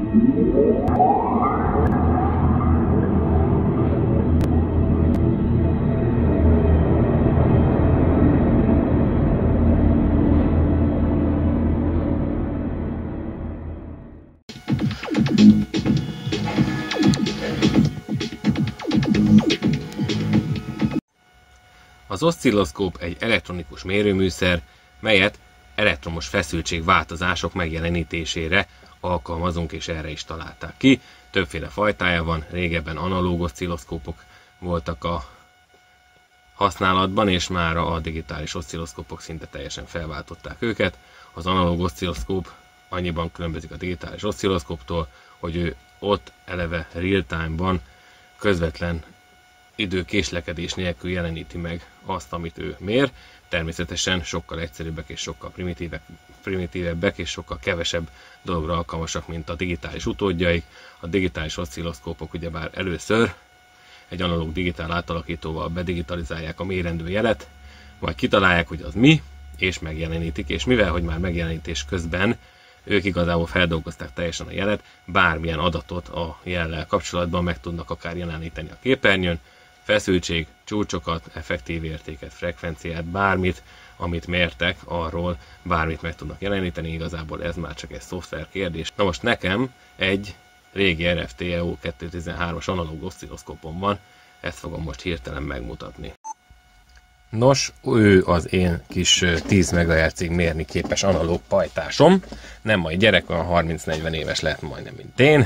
Az oszcilloszkóp egy elektronikus mérőműszer, melyet elektromos feszültségváltozások megjelenítésére alkalmazunk, és erre is találták ki. Többféle fajtája van, régebben analóg oszcilloszkópok voltak a használatban, és mára a digitális oszcilloszkópok szinte teljesen felváltották őket. Az analóg oszcilloszkóp annyiban különbözik a digitális oszcilloszkóptól, hogy ő ott eleve real-time-ban közvetlen időkéslekedés nélkül jeleníti meg azt, amit ő mér. Természetesen sokkal egyszerűbbek és sokkal primitívebbek és sokkal kevesebb dologra alkalmasak, mint a digitális utódjaik. A digitális oszcilloszkópok ugyebár először egy analóg digitál átalakítóval bedigitalizálják a mérendő jelet, majd kitalálják, hogy az mi, és megjelenítik, és mivel, hogy már megjelenítés közben ők igazából feldolgozták teljesen a jelet, bármilyen adatot a jellel kapcsolatban meg tudnak akár jeleníteni a képernyőn, feszültség, csúcsokat, effektív értéket, frekvenciát, bármit, amit mértek, arról bármit meg tudnak jeleníteni, igazából ez már csak egy szoftver kérdés. Na most nekem egy régi RFT-EO 213-as analóg oszcilloszkópom van, ezt fogom most hirtelen megmutatni. Nos, ő az én kis 10 MHz-ig mérni képes analóg pajtásom, nem mai gyerek, van 30-40 éves lehet majdnem, mint én.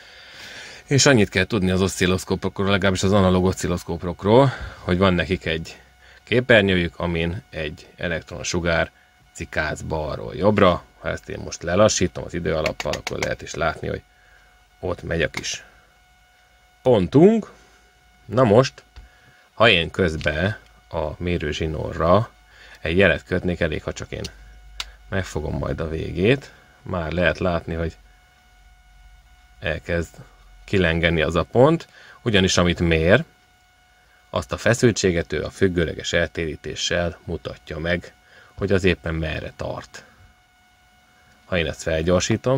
És annyit kell tudni az oszcilloszkópokról, legalábbis az analóg oszcilloszkópokról, hogy van nekik egy képernyőjük, amin egy elektronsugár cikáz balról jobbra. Ha ezt én most lelassítom az időalappal, akkor lehet is látni, hogy ott megy a kis pontunk. Na most, ha én közben a mérőzsinórra egy jelet kötnék, elég, ha csak én megfogom majd a végét, már lehet látni, hogy elkezd kilengeni az a pont, ugyanis amit mér, azt a feszültséget ő a függőleges eltérítéssel mutatja meg, hogy az éppen merre tart. Ha én ezt felgyorsítom,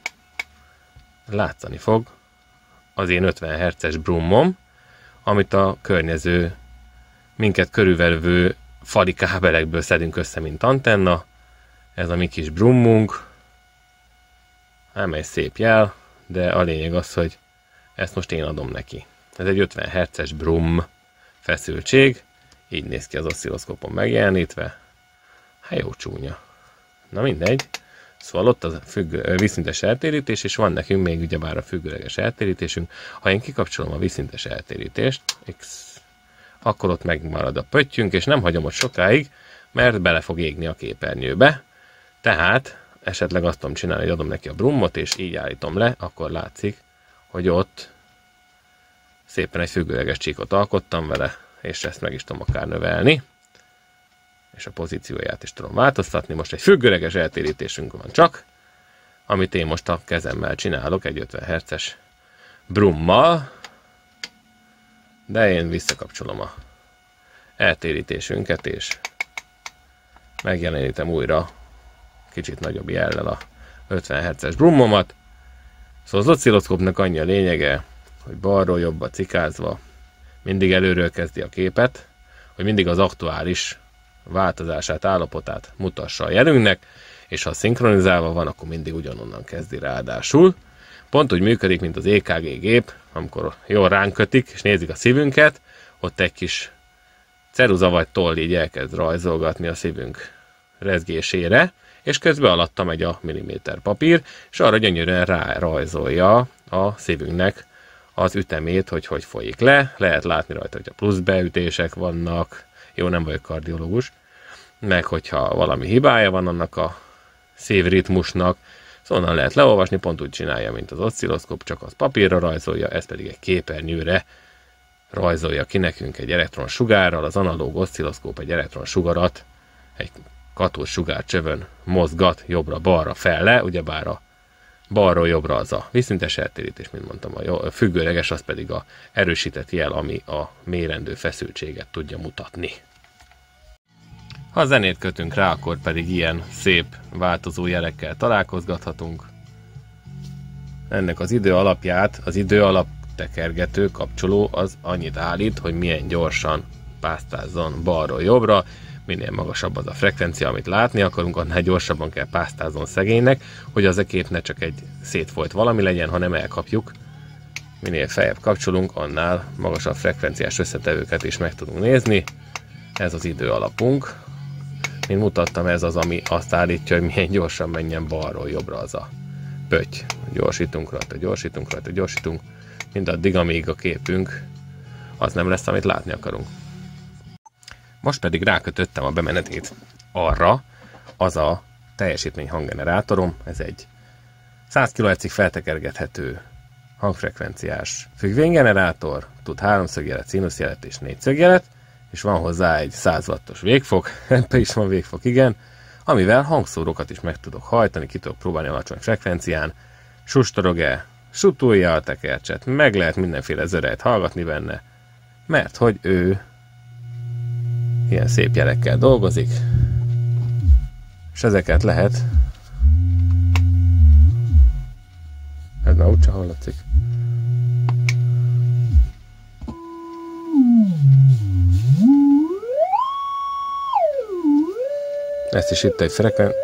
látszani fog az én 50 Hz-es brummom, amit a környező, minket körülvevő fali kábelekből szedünk össze, mint antenna. Ez a mi kis brummunk. Nem egy szép jel, de a lényeg az, hogy ezt most én adom neki. Ez egy 50 Hz-es brum feszültség. Így néz ki az oszcilloszkópon megjelenítve. Hát jó csúnya. Na mindegy. Szóval ott a vízszintes eltérítés, és van nekünk még ugyebár a függőleges eltérítésünk. Ha én kikapcsolom a vízszintes eltérítést, akkor ott megmarad a pöttyünk, és nem hagyom ott sokáig, mert bele fog égni a képernyőbe. Tehát esetleg azt tudom csinálni, hogy adom neki a brummot, és így állítom le, akkor látszik, hogy ott szépen egy függőleges csíkot alkottam vele, és ezt meg is tudom akár növelni, és a pozícióját is tudom változtatni. Most egy függőleges eltérítésünk van csak, amit én most a kezemmel csinálok, egy 50 Hz-es brummal, de én visszakapcsolom a eltérítésünket, és megjelenítem újra kicsit nagyobb jellel a 50 Hz-es brummomat. Szóval az oszcilloszkópnak annyi a lényege, hogy balról jobbra cikázva mindig előről kezdi a képet, hogy mindig az aktuális változását, állapotát mutassa a jelünknek, és ha szinkronizálva van, akkor mindig ugyanonnan kezdi ráadásul. Pont úgy működik, mint az EKG gép, amikor jól ránk kötik, és nézik a szívünket, ott egy kis ceruza vagy toll így elkezd rajzolgatni a szívünk rezgésére, és közben alatta megy a milliméter papír, és arra gyönyörűen rárajzolja a szívünknek az ütemét, hogy hogy folyik le. Lehet látni rajta, hogy a plusz beütések vannak, jó, nem vagyok kardiológus, meg hogyha valami hibája van annak a szívritmusnak, szóval onnan lehet leolvasni, pont úgy csinálja, mint az oszcilloszkóp, csak az papírra rajzolja, ez pedig egy képernyőre rajzolja ki nekünk egy elektronsugárral. Az analóg oszcilloszkóp egy elektronsugarat egy katódsugár csövön mozgat jobbra-balra felle, ugyebár a balról jobbra az a vízszintes eltérítés, mint mondtam, a függőleges, az pedig a erősített jel, ami a mérendő feszültséget tudja mutatni. Ha zenét kötünk rá, akkor pedig ilyen szép változó jelekkel találkozgathatunk. ennek az idő alapját, az idő alap tekergető kapcsoló az annyit állít, hogy milyen gyorsan pásztázzon balról jobbra, minél magasabb az a frekvencia, amit látni akarunk, annál gyorsabban kell pásztázzon szegénynek, hogy az a kép ne csak egy szétfolyt valami legyen, hanem elkapjuk. Minél feljebb kapcsolunk, annál magasabb frekvenciás összetevőket is meg tudunk nézni. Ez az idő alapunk. Mint mutattam, ez az, ami azt állítja, hogy milyen gyorsan menjen balról jobbra az a pötty. Gyorsítunk rajta, gyorsítunk rajta, gyorsítunk, mindaddig, amíg a képünk az nem lesz, amit látni akarunk. Most pedig rákötöttem a bemenetét arra, az a teljesítmény hanggenerátorom, ez egy 100 kHz-ig feltekergethető hangfrekvenciás függvénygenerátor, tud 3-szögjelet, színuszjelet és 4-szögjelet, és van hozzá egy 100 wattos végfok, ebbe is van végfok, igen, amivel hangszórókat is meg tudok hajtani, ki tudok próbálni alacsony frekvencián, sustorog-e, sutulja a tekercset, meg lehet mindenféle zörejt hallgatni benne, mert hogy ő ilyen szép jelekkel dolgozik, és ezeket lehet, ez már úgyse hallatszik. Ezt is itt egy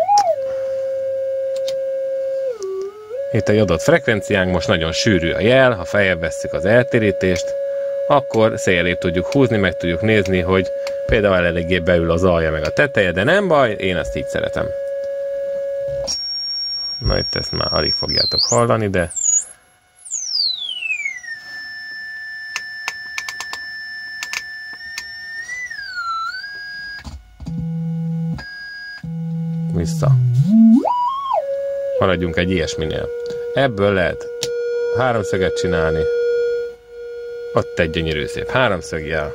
itt egy adott frekvenciánk, most nagyon sűrű a jel, ha feljebb vesszük az eltérítést, akkor szélébb tudjuk húzni, meg tudjuk nézni, hogy például eléggé beül az alja meg a teteje, de nem baj, én ezt így szeretem. Na itt ezt már alig fogjátok hallani, de vissza. Maradjunk egy ilyesminél. Ebből lehet háromszöget csinálni. Ott egy gyönyörű szép háromszögjel.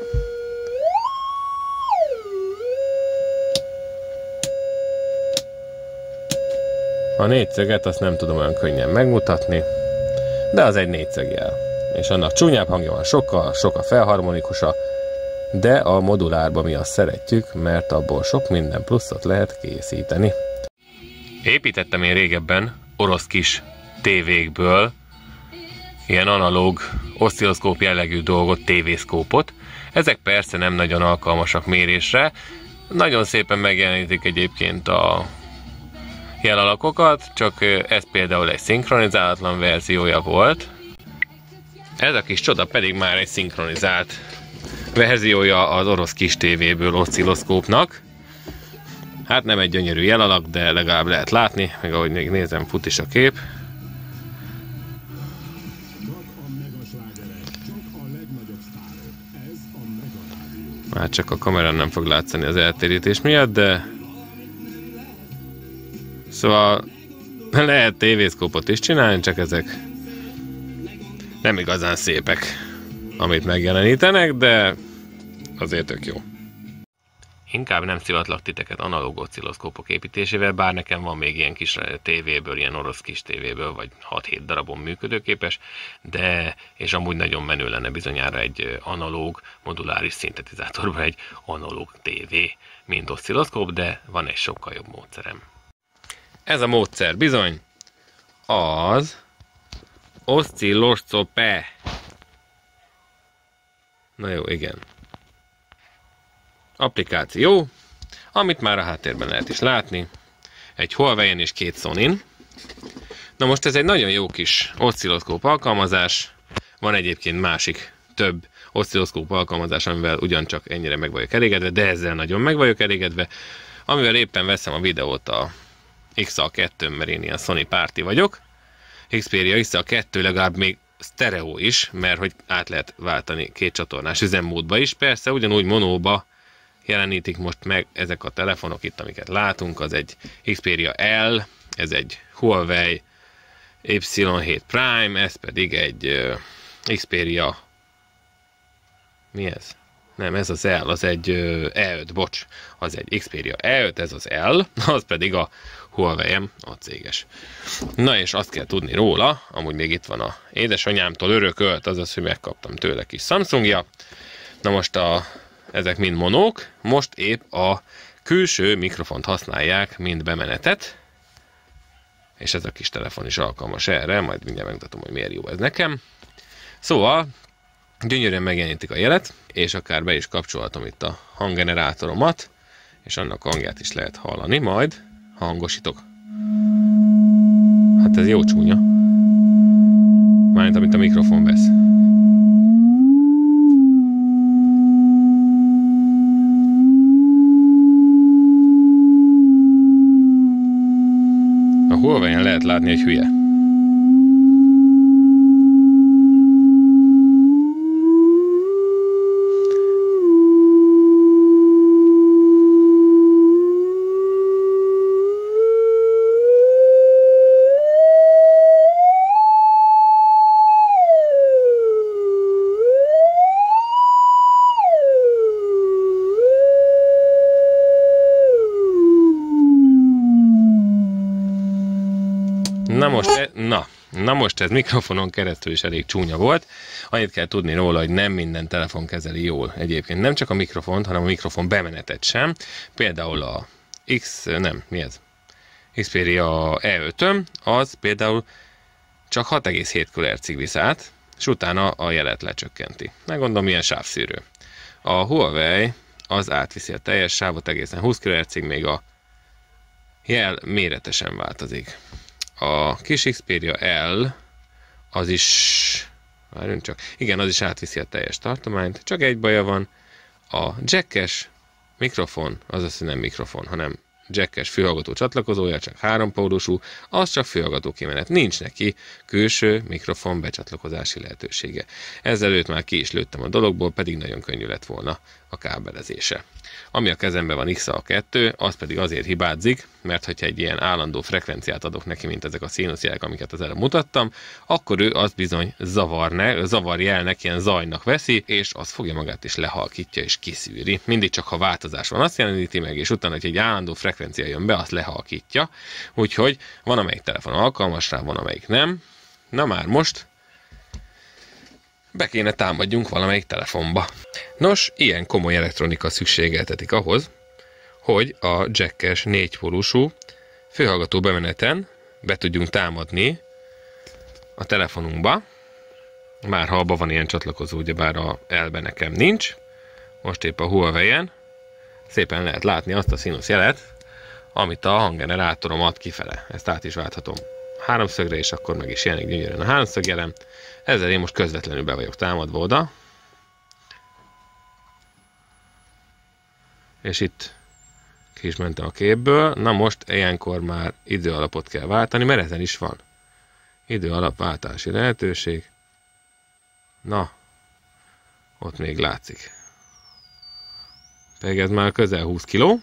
A négyszöget azt nem tudom olyan könnyen megmutatni, de az egy négyszögjel. És annak csúnyább hangja van, sokkal felharmonikusa, de a modulárba mi azt szeretjük, mert abból sok minden pluszot lehet készíteni. Építettem én régebben orosz kis tévékből ilyen analóg oszcilloszkóp jellegű dolgot, tévészkópot. Ezek persze nem nagyon alkalmasak mérésre, nagyon szépen megjelenítik egyébként a jelalakokat, csak ez például egy szinkronizálatlan verziója volt. Ez a kis csoda pedig már egy szinkronizált verziója az orosz kis tévéből oszcilloszkópnak. Hát nem egy gyönyörű jelalak, de legalább lehet látni, meg ahogy még nézem, fut is a kép. Már csak a kamerán nem fog látszani az eltérítés miatt, de szóval lehet tévészkópot is csinálni, csak ezek nem igazán szépek, amit megjelenítenek, de azért tök jó. Inkább nem szivatlak titeket analóg oszcilloszkópok építésével, bár nekem van még ilyen kis tévéből, ilyen orosz kis tévéből, vagy 6-7 darabon működőképes, de, és amúgy nagyon menő lenne bizonyára egy analóg, moduláris szintetizátorban egy analóg tévé, mint oszcilloszkóp, de van egy sokkal jobb módszerem. Ez a módszer bizony az oszcilloszkópe. Na jó, igen. Applikáció, amit már a háttérben lehet is látni. Egy Huawei-en és 2 Sonyn. Na most ez egy nagyon jó kis oszcilloszkóp alkalmazás. Van egyébként másik több oszcilloszkóp alkalmazás, amivel ugyancsak ennyire meg vagyok elégedve, de ezzel nagyon meg vagyok elégedve. Amivel éppen veszem a videót a XA2-n, mert én ilyen Sony párti vagyok. Xperia XA2 legalább még sztereó is, mert hogy át lehet váltani 2 csatornás üzemmódba is. Persze ugyanúgy monóba jelenítik most meg ezek a telefonok itt, amiket látunk. Az egy Xperia L, ez egy Huawei Y7 Prime, ez pedig egy Xperia, mi ez? Nem, ez az L, az egy E5, bocs, az egy Xperia E5, ez az L, az pedig a Huawei-em, a céges. Na és azt kell tudni róla, amúgy még itt van a édesanyámtól örökölt, azaz, hogy megkaptam tőle kis Samsungja. Na most ezek mind monók, most épp a külső mikrofont használják, mint bemenetet. és ez a kis telefon is alkalmas erre, majd mindjárt megmutatom, hogy miért jó ez nekem. Szóval gyönyörűen megjelenítik a jelet, és akár be is kapcsolhatom itt a hanggenerátoromat, és annak hangját is lehet hallani, majd hangosítok. Hát ez jó csúnya. Mármint amit a mikrofon vesz. A Huawei-en lehet látni, hogy hülye. Na most ez mikrofonon keresztül is elég csúnya volt. Annyit kell tudni róla, hogy nem minden telefon kezeli jól. Egyébként nem csak a mikrofont, hanem a mikrofon bemenetet sem. Például a Xperia E5-öm, az például csak 6,7 kHz-ig visz át, és utána a jelet lecsökkenti. Meggondolom, milyen sávszűrő. A Huawei az átviszi a teljes sávot egészen 20 kHz-ig, még a jel méretesen változik. A kis Xperia L, az is, várjunk csak, igen, az is átviszi a teljes tartományt, csak egy baja van, a jackes mikrofon, azaz nem mikrofon, hanem jackes fülhallgató csatlakozója, csak 3 pólusú, az csak fülhallgató kimenet, nincs neki külső mikrofon becsatlakozási lehetősége. Ezelőtt már ki is lőttem a dologból, pedig nagyon könnyű lett volna a kábelezése. Ami a kezemben van XA2, az pedig azért hibázik, mert hogyha egy ilyen állandó frekvenciát adok neki, mint ezek a színuszjelek, amiket az előbb mutattam, akkor ő azt bizony zavarjelnek, ilyen zajnak veszi, és az fogja magát is lehalkítja és kiszűri. Mindig csak ha változás van, azt jeleníti meg, és utána, hogy egy állandó frekvencia jön be, azt lehalkítja. Úgyhogy van amelyik telefon alkalmas rá, van amelyik nem. Na már most be kéne támadjunk valamelyik telefonba. Nos, ilyen komoly elektronika szükségeltetik ahhoz, hogy a jackes 4-pólusú fülhallgató bemeneten be tudjunk támadni a telefonunkba. Már ha abban van ilyen csatlakozó, ugyebár a L-ben nekem nincs. Most épp a Huawei-en szépen lehet látni azt a színuszjelet, amit a hanggenerátorom ad kifele. Ezt át is válthatom háromszögre, és akkor meg is jelenik gyönyörűen a háromszögjelem. Ezzel én most közvetlenül be vagyok támadva oda. És itt ki is mentem a képből. Na most ilyenkor már időalapot kell váltani, mert ezen is van időalapváltási lehetőség. Na, ott még látszik. Pedig ez már közel 20 kg.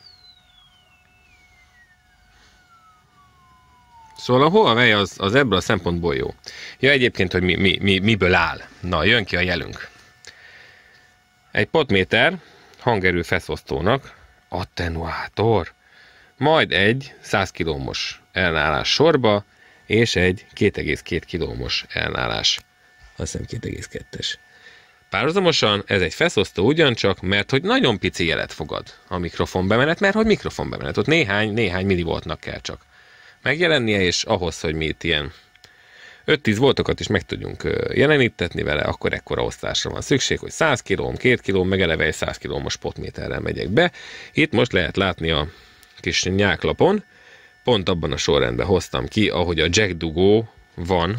Szóval a Huawei az ebből a szempontból jó. Ja, egyébként, hogy miből áll. Na, jön ki a jelünk. Egy potméter hangerő feszosztónak attenuátor, majd egy 100 kΩ-os ellenállás sorba, és egy 2,2 kΩ-os ellenállás. Azt hiszem 2,2-es. Párhuzamosan ez egy feszosztó ugyancsak, mert hogy nagyon pici jelet fogad a mikrofon bemenet, mert hogy mikrofon bemenet. Ott néhány millivoltnak kell csak megjelennie, és ahhoz, hogy mi itt ilyen 5-10 voltokat is meg tudjunk jelenítetni vele, akkor ekkora osztásra van szükség, hogy 100 kg, 2 kg, meg eleve egy 100 kg-os potméterrel megyek be. Itt most lehet látni a kis nyáklapon, pont abban a sorrendben hoztam ki, ahogy a jack dugó van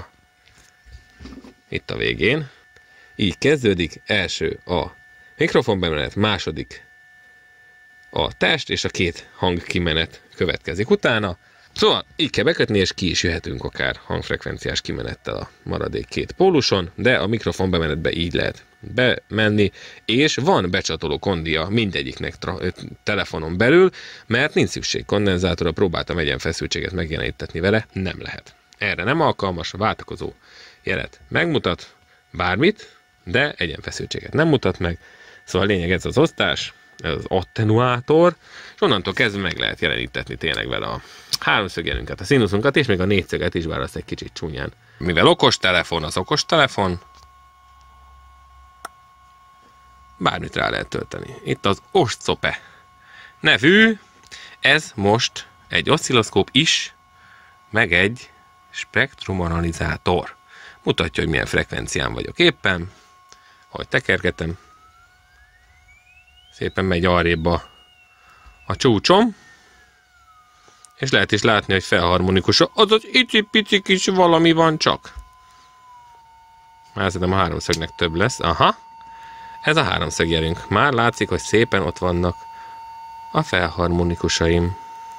itt a végén. Így kezdődik, első a mikrofonbemenet, második a test, és a két hangkimenet következik utána. Szóval így kell bekötni, és ki is jöhetünk akár hangfrekvenciás kimenettel a maradék két póluson, de a mikrofon bemenetbe így lehet bemenni, és van becsatoló kondia mindegyiknek telefonon belül, mert nincs szükség kondenzátorra, próbáltam egyenfeszültséget megjelenítetni vele, nem lehet. Erre nem alkalmas, a váltakozó jelet megmutat bármit, de egyenfeszültséget nem mutat meg, szóval a lényeg ez az osztás, ez az attenuátor, és onnantól kezdve meg lehet jelenítetni tényleg vele a háromszögjelünket, a színuszunkat, és még a négyszöget is, bár azt egy kicsit csúnyán. Mivel okostelefon az okostelefon, bármit rá lehet tölteni. Itt az Oscope nevű, ez most egy oszcilloszkóp is, meg egy spektrumanalizátor. Mutatja, hogy milyen frekvencián vagyok éppen, ahogy tekergetem. Szépen megy arrébb a csúcsom, és lehet is látni, hogy felharmonikus. Az az icipici kis valami van csak. Már szerintem a háromszögnek több lesz. Aha, ez a háromszögjelünk. Már látszik, hogy szépen ott vannak a felharmonikusaim.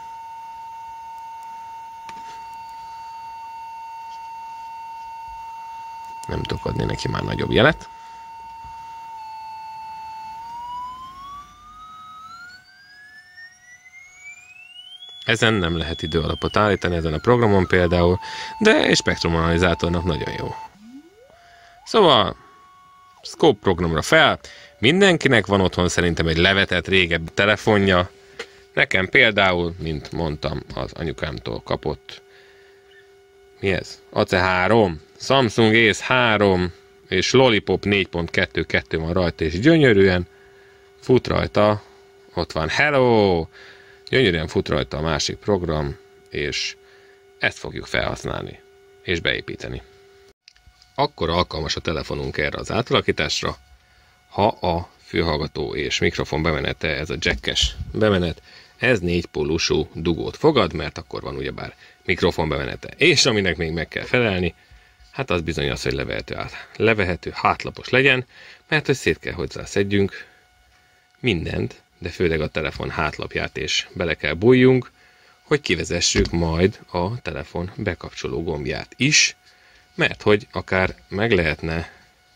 Nem tudok adni neki már nagyobb jelet. Ezen nem lehet időalapot állítani, ezen a programon például, de egy spektrumanalizátornak nagyon jó. Szóval, Scope programra fel, mindenkinek van otthon szerintem egy levetett régebbi telefonja. Nekem például, mint mondtam, az anyukámtól kapott, mi ez? AC3, Samsung Ace 3 és Lollipop 4.2.2 van rajta, és gyönyörűen fut rajta, ott van Hello, gyönyörűen fut rajta a másik program, és ezt fogjuk felhasználni, és beépíteni. Akkor alkalmas a telefonunk erre az átalakításra, ha a fülhallgató és mikrofon bemenete, ez a jackes bemenet, ez 4 pólusú dugót fogad, mert akkor van ugyebár mikrofon bemenete. És aminek még meg kell felelni, hát az bizony az, hogy levehető hátlapos legyen, mert hogy szét kell hozzá szedjünk mindent, de főleg a telefon hátlapját és bele kell bújjunk, hogy kivezessük majd a telefon bekapcsoló gombját is, mert hogy akár meg lehetne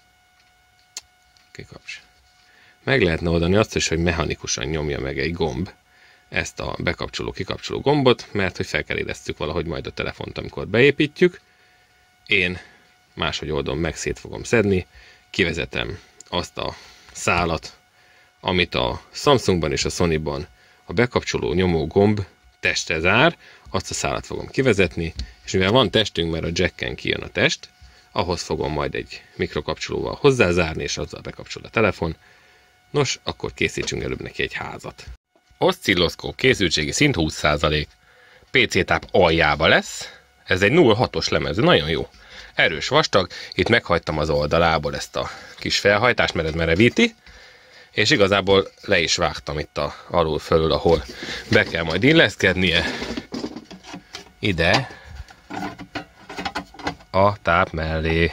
oldani azt is, hogy mechanikusan nyomja meg egy gomb ezt a bekapcsoló-kikapcsoló gombot, mert hogy fel kell érezzük valahogy majd a telefont, amikor beépítjük. Én máshogy oldom meg, szét fogom szedni, kivezetem azt a szálat, amit a Samsungban és a Sonyban a bekapcsoló nyomó gomb testre zár, azt a szálat fogom kivezetni, és mivel van testünk, mert a jacken kijön a test, ahhoz fogom majd egy mikrokapcsolóval hozzázárni, és azzal bekapcsol a telefon. Nos, akkor készítsünk előbb neki egy házat. Oszcilloszkóp készültségi szint 20%. PC táp aljába lesz. Ez egy 0.6-os lemez, nagyon jó. Erős, vastag. Itt meghagytam az oldalából ezt a kis felhajtást, mert ez merevíti. És igazából le is vágtam itt alul fölül, ahol be kell majd illeszkednie. Ide a táp mellé.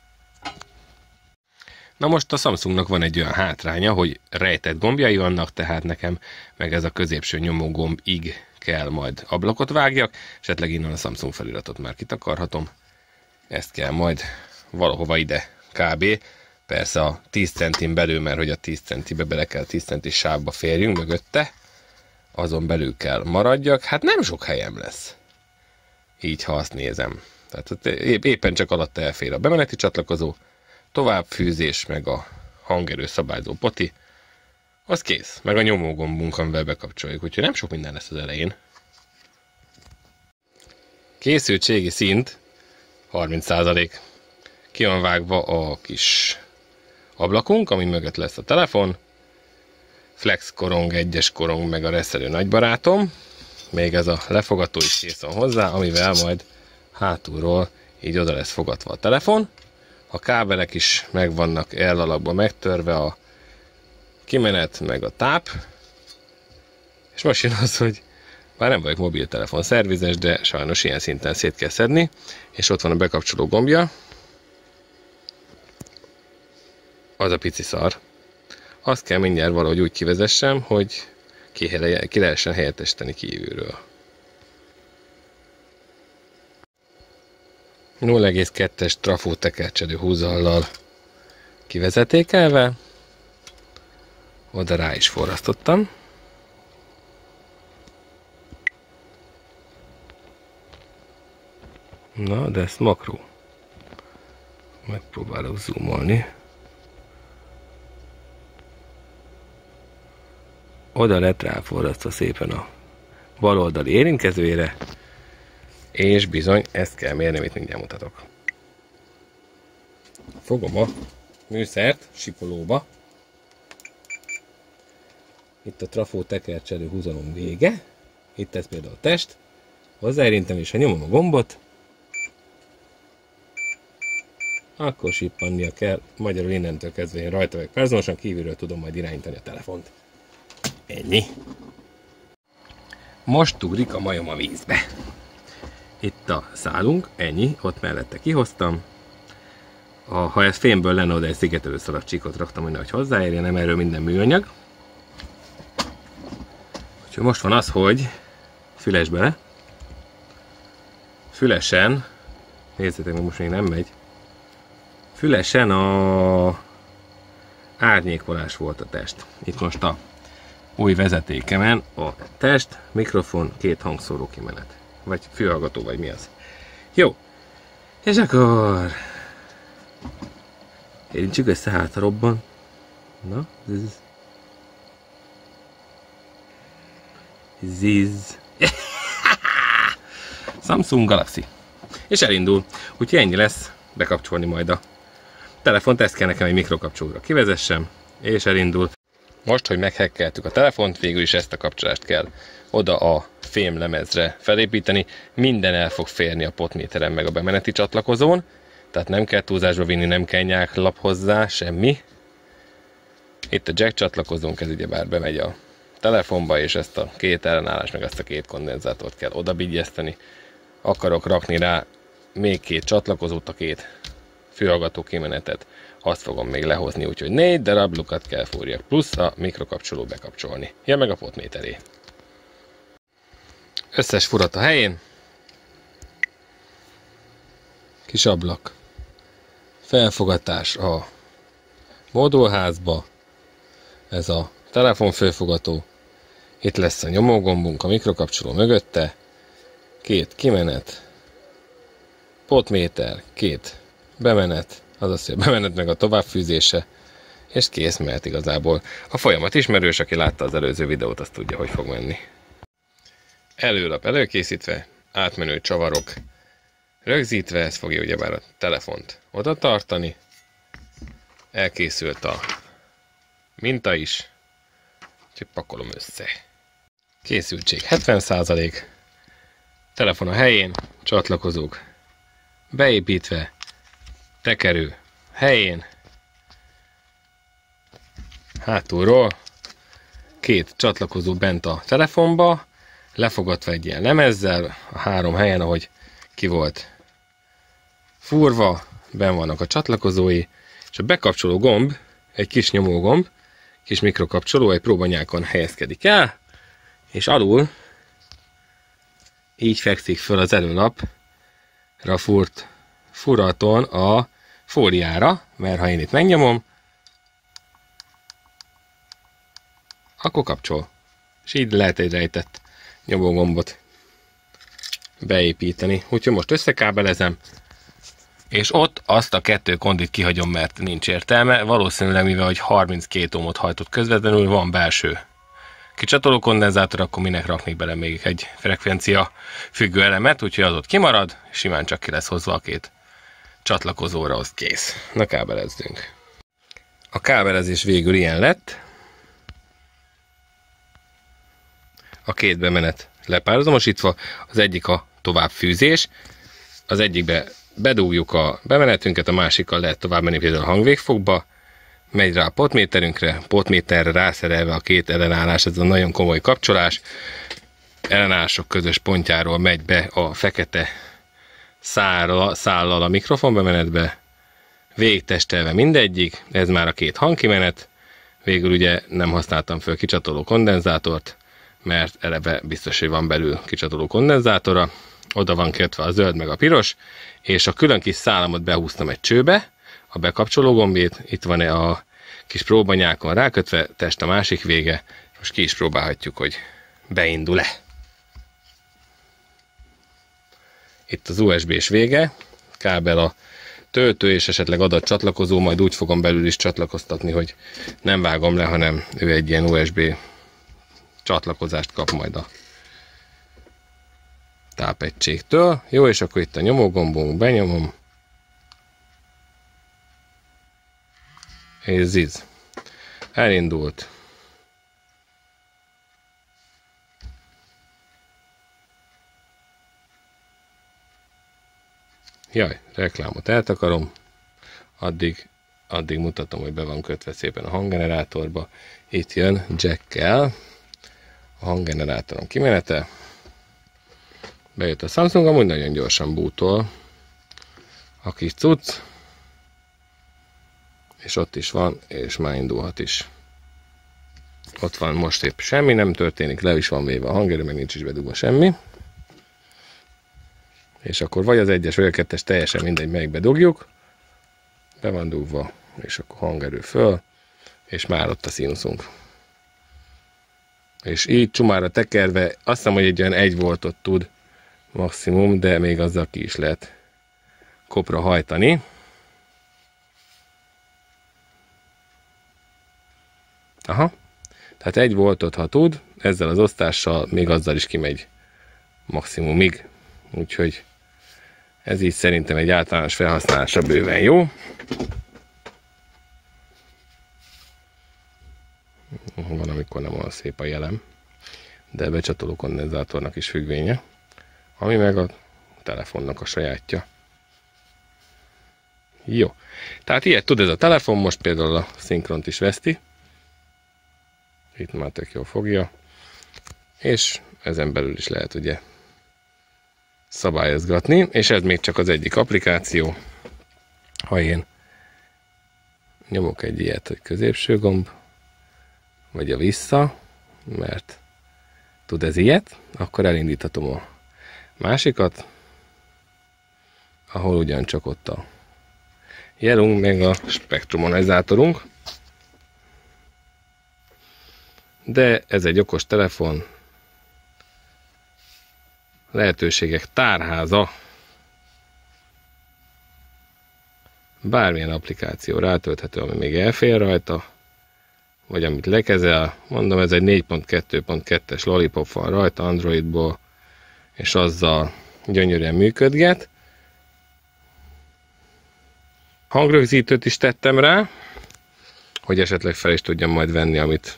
Na most a Samsungnak van egy olyan hátránya, hogy rejtett gombjai vannak, tehát nekem meg ez a középső nyomógombig kell majd ablakot vágjak, esetleg innen a Samsung feliratot már kitakarhatom. Ezt kell majd valahova ide kb. Persze a 10 centin belül, mert hogy a 10 centibe bele kell 10 centis sávba férjünk mögötte, azon belül kell maradjak, hát nem sok helyem lesz. Így, ha azt nézem. Tehát éppen csak alatta elfér a bemeneti csatlakozó, továbbfűzés, meg a hangerő szabályzó poti, az kész, meg a nyomógombunk, amivel bekapcsoljuk, úgyhogy nem sok minden lesz az elején. Készültségi szint 30%. Ki van vágva a kis ablakunk, ami mögött lesz a telefon, flex korong, egyes korong, meg a reszelő nagybarátom, még ez a lefogató is kész van hozzá, amivel majd hátulról így oda lesz fogatva a telefon. A kábelek is meg vannak elalakba megtörve, a kimenet meg a táp. És most jön az, hogy már nem vagyok mobiltelefon szervizes, de sajnos ilyen szinten szét kell szedni. És ott van a bekapcsoló gombja. Az a pici szar. Azt kell mindjárt valahogy úgy kivezessem, hogy ki lehessen helyettesíteni kívülről. 0,2-es trafó tekercsedő húzallal kivezetékelve, oda rá is forrasztottam. Na, de ezt makró. Megpróbálok zoomolni. Oda lett ráforrasztva szépen a bal oldali érintkezőjére, és bizony ezt kell mérni, amit mindjárt mutatok. Fogom a műszert sipolóba. Itt a trafó tekercselő húzalom vége. Itt ez például a test. hozzáérintem, és ha nyomom a gombot, akkor sippannia kell, magyarul innentől kezdve én rajta vagyok párhuzamosan, kívülről tudom majd irányítani a telefont. Ennyi. Most ugrik a majom a vízbe. Itt a szálunk, ennyi, ott mellette kihoztam. Ha ez fémből lenne, oda egy szigetelő szalagcsíkot raktam, hogy hozzáérjen, nem erről minden műanyag. Úgyhogy most van az, hogy füles bele. Fülesen, nézzétek meg, most még nem megy. Fülesen a árnyékolás volt a test. Itt most a új vezetékemen a test, mikrofon, 2 hangszóró kimenet. Vagy fülhallgató, vagy mi az. Jó. És akkor érintsük össze, hát robban. Na, ziz. Samsung Galaxy. És elindul. Úgyhogy ennyi lesz, bekapcsolni majd a telefont, ezt kell nekem egy mikrokapcsolóra kivezessem, és elindul. Most, hogy meghekkeltük a telefont, végül is ezt a kapcsolást kell oda a fémlemezre felépíteni. Minden el fog férni a potméteren meg a bemeneti csatlakozón, tehát nem kell túlzásba vinni, nem kell nyáklap hozzá, semmi. Itt a jack csatlakozónk, ez ugyebár bemegy a telefonba, és ezt a 2 ellenállást, meg ezt a 2 kondenzátort kell odabigyezteni. Akarok rakni rá még 2 csatlakozót, a 2 fülhallgató kimenetet, azt fogom még lehozni, úgyhogy 4 darab lukat kell fúrjak, plusz a mikrokapcsoló bekapcsolni. Ja, meg a potméteré. Összes furat a helyén. Kis ablak. Felfogatás a modulházba. Ez a telefonfőfogató. Itt lesz a nyomógombunk a mikrokapcsoló mögötte. 2 kimenet. Potméter, 2 bemenet. Azaz, hogy a bemenet meg a továbbfűzése. És kész, mert igazából a folyamat ismerős, aki látta az előző videót, azt tudja, hogy fog menni. Előlap előkészítve, átmenő csavarok rögzítve, ez fogja ugyebár a telefont oda tartani. Elkészült a minta is, úgyhogy pakolom össze. Készültség 70%, telefon a helyén, csatlakozók beépítve, tekerő helyén, hátulról 2 csatlakozó bent a telefonba, lefogatva egy ilyen lemezzel, a 3 helyen, ahogy ki volt fúrva, benn vannak a csatlakozói, és a bekapcsoló gomb, egy kis nyomógomb, kis mikrokapcsoló, egy próbanyákon helyezkedik el, és alul így fekszik föl az előlapra fúrt furaton a fóliára, mert ha én itt megnyomom, akkor kapcsol. És így lehet egy rejtett nyomógombot beépíteni. Úgyhogy most összekábelezem, és ott azt a 2 kondit kihagyom, mert nincs értelme. Valószínűleg, mivel hogy 32 ohmot hajtott közvetlenül, van belső kicsatoló kondenzátor, akkor minek raknék bele még egy frekvencia függő elemet, úgyhogy az ott kimarad, simán csak ki lesz hozva a 2 csatlakozóra, az kész. Na, kábelezzünk. A kábelezés végül ilyen lett. A 2 bemenet lepárhuzamosítva, az egyik a továbbfűzés, az egyikbe bedugjuk a bemenetünket, a másikkal lehet tovább menni például a hangvégfokba, megy rá a potméterünkre, potméterre rászerelve a 2 ellenállás, ez a nagyon komoly kapcsolás, ellenállások közös pontjáról megy be a fekete szállal a mikrofonbemenetbe, végigtestelve mindegyik, ez már a 2 hangkimenet, végül ugye nem használtam föl kicsatoló kondenzátort, mert eleve biztos, hogy van belül kicsatoló kondenzátora, oda van kötve a zöld meg a piros, és a külön kis szálamot behúztam egy csőbe, a bekapcsoló gombét, itt van a kis próbanyákon rákötve, test a másik vége, most ki is próbálhatjuk, hogy beindul-e. Itt az USB-s vége, kábel a töltő és esetleg adatcsatlakozó, majd úgy fogom belül is csatlakoztatni, hogy nem vágom le, hanem ő egy ilyen USB csatlakozást kap majd a tápegységtől. Jó, és akkor itt a nyomógombunk, benyomom, és ziz. Elindult. Jaj, reklámot eltakarom. Addig mutatom, hogy be van kötve szépen a hanggenerátorba. Itt jön jackkel a hanggenerátoron kimenete. Bejött a Samsung, amúgy nagyon gyorsan bootol a kis cucc. És ott is van, és már indulhat is. Ott van, most épp semmi nem történik, le is van véve a hangerő, meg nincs is bedugva semmi. És akkor vagy az 1-es, vagy a 2-es, teljesen mindegy, melyikbe dugjuk. Be van dugva, és akkor hangerő föl, és már ott a színuszunk. És így csumára tekerve, azt hiszem, hogy egy olyan 1 voltot tud maximum, de még azzal ki is lehet kopra hajtani. Aha, tehát 1 voltot, ha tud, ezzel az osztással még azzal is kimegy maximumig. Úgyhogy ez így szerintem egy általános felhasználásra bőven jó. Van, amikor nem olyan szép a jelem, de becsatoló kondenzátornak is függvénye, ami meg a telefonnak a sajátja. Jó, tehát ilyet tud ez a telefon, most például a szinkront is veszti. Itt már tök jól fogja, és ezen belül is lehet ugye szabályozgatni, és ez még csak az egyik applikáció. Ha én nyomok egy ilyet, hogy középső gomb, vagy a vissza, mert tud ez ilyet, akkor elindíthatom a másikat, ahol ugyancsak ott a jelünk, meg a spektrumonizátorunk. De ez egy okos telefon, lehetőségek tárháza, bármilyen applikáció rátölthető, ami még elfér rajta, vagy amit lekezel. Mondom, ez egy 4.2.2-es Lollipop van rajta Androidból, és azzal gyönyörűen működget. Hangrögzítőt is tettem rá, hogy esetleg fel is tudjam majd venni, amit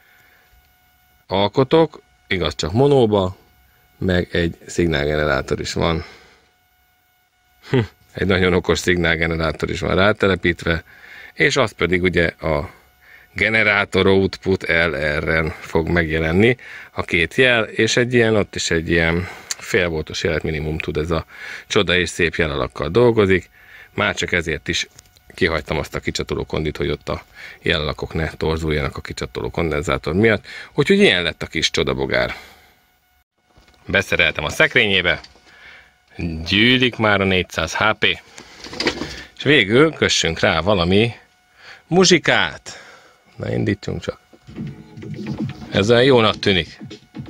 alkotok, igaz csak monóba, meg egy szignálgenerátor is van. Egy nagyon okos szignálgenerátor is van rátelepítve, és az pedig ugye a generátor output LR-en fog megjelenni a 2 jel, és egy ilyen, ott is egy ilyen fél voltos jelet minimum tud ez a csoda, és szép jelalakkal dolgozik. Már csak ezért is kihagytam azt a kicsatoló kondit, hogy ott a jelalakok ne torzuljanak a kicsatoló kondenzátor miatt. Úgyhogy ilyen lett a kis csodabogár. Beszereltem a szekrényébe, gyűlik már a 400 HP, és végül kössünk rá valami muzsikát. Na, indítsunk csak. Ez olyan jónak tűnik.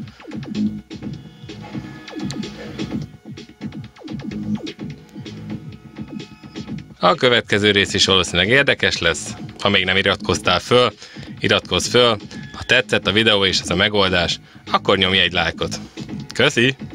A következő rész is valószínűleg érdekes lesz. Ha még nem iratkoztál föl, iratkozz föl. Ha tetszett a videó és ez a megoldás, akkor nyomj egy lájkot. Köszi!